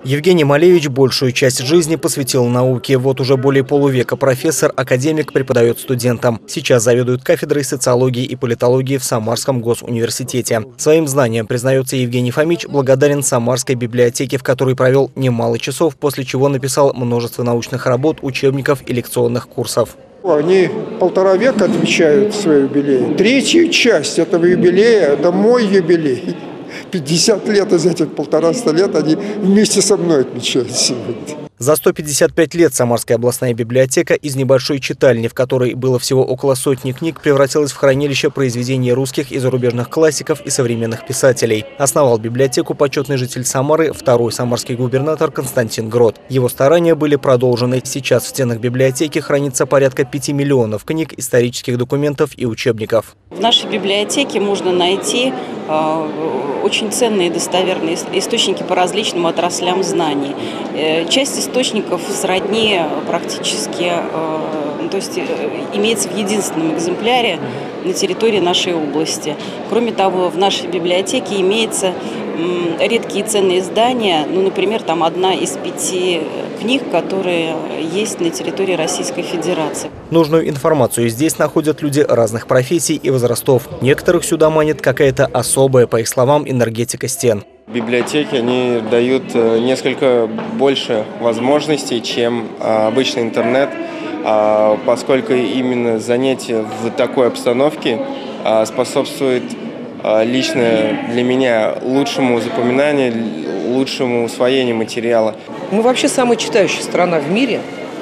Евгений Малевич большую часть жизни посвятил науке. Вот уже более полувека профессор, академик, преподает студентам. Сейчас заведует кафедрой социологии и политологии в Самарском госуниверситете. Своим знанием, признается Евгений Фомич, благодарен Самарской библиотеке, в которой провел немало часов, после чего написал множество научных работ, учебников и лекционных курсов. Они 1,5 века отмечают свой юбилей. Третью часть этого юбилея – это мой юбилей. 50 лет из этих 150 лет они вместе со мной отмечают сегодня. За 155 лет Самарская областная библиотека из небольшой читальни, в которой было всего около сотни книг, превратилась в хранилище произведений русских и зарубежных классиков и современных писателей. Основал библиотеку почетный житель Самары, второй самарский губернатор Константин Грот. Его старания были продолжены. Сейчас в стенах библиотеки хранится порядка 5 миллионов книг, исторических документов и учебников. В нашей библиотеке можно найти очень ценные и достоверные источники по различным отраслям знаний. Часть источников сродни практически, то есть имеется в единственном экземпляре на территории нашей области. Кроме того, в нашей библиотеке имеются редкие ценные издания, например, там одна из 5 книг, которые есть на территории Российской Федерации. Нужную информацию здесь находят люди разных профессий и возрастов. Некоторых сюда манит какая-то особая, по их словам, энергетика стен. Библиотеки, они дают несколько больше возможностей, чем обычный интернет, поскольку именно занятие в такой обстановке способствует лично для меня лучшему запоминанию, лучшему усвоению материала. Мы вообще самая читающая страна в мире.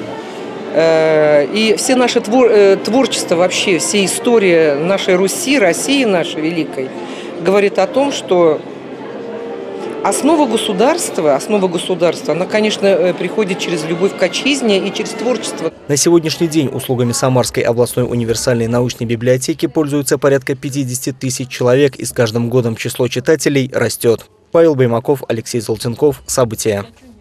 И все наше творчество, вообще все история нашей Руси, России нашей великой, говорит о том, что основа государства, она, конечно, приходит через любовь к отчизне и через творчество. На сегодняшний день услугами Самарской областной универсальной научной библиотеки пользуются порядка 50 тысяч человек, и с каждым годом число читателей растет. Павел Баймаков, Алексей Золотенков. События.